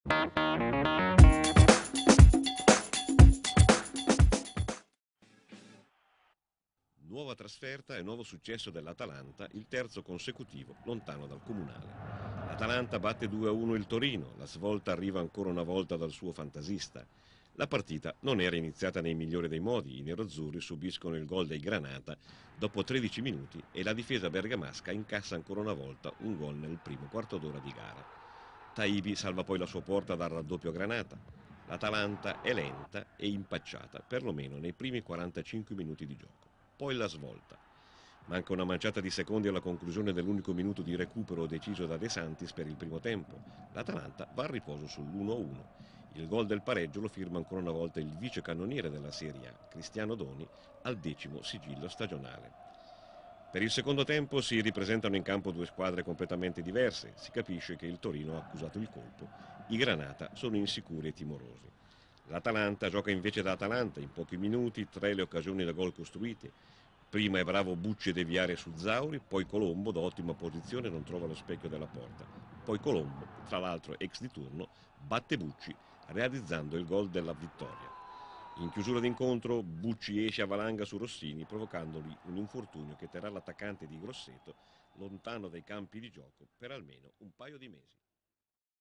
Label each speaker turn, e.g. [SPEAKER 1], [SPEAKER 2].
[SPEAKER 1] Nuova trasferta e nuovo successo dell'Atalanta, il terzo consecutivo lontano dal Comunale. L'Atalanta batte 2-1 il Torino, la svolta arriva ancora una volta dal suo fantasista. La partita non era iniziata nei migliori dei modi, i neroazzurri subiscono il gol dei Granata dopo 13 minuti e la difesa bergamasca incassa ancora una volta un gol nel primo quarto d'ora di gara. Taibi salva poi la sua porta dal raddoppio Granata. L'Atalanta è lenta e impacciata, perlomeno nei primi 45 minuti di gioco. Poi la svolta. Manca una manciata di secondi alla conclusione dell'unico minuto di recupero deciso da De Santis per il primo tempo. L'Atalanta va al riposo sull'1-1. Il gol del pareggio lo firma ancora una volta il vice cannoniere della Serie A, Cristiano Doni, al 10° sigillo stagionale. Per il secondo tempo si ripresentano in campo due squadre completamente diverse. Si capisce che il Torino ha accusato il colpo. I Granata sono insicuri e timorosi. L'Atalanta gioca invece da Atalanta, in pochi minuti 3 le occasioni da gol costruite. Prima è bravo Bucci a deviare su Zauri, poi Colombo da ottima posizione non trova lo specchio della porta. Poi Colombo, tra l'altro ex di turno, batte Bucci realizzando il gol della vittoria. In chiusura d'incontro Bucci esce a valanga su Rossini provocandogli un infortunio che terrà l'attaccante di Grosseto lontano dai campi di gioco per almeno un paio di mesi.